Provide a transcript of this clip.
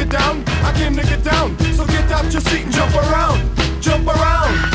get down. I came to get down. So get out your seat and jump around. Jump around.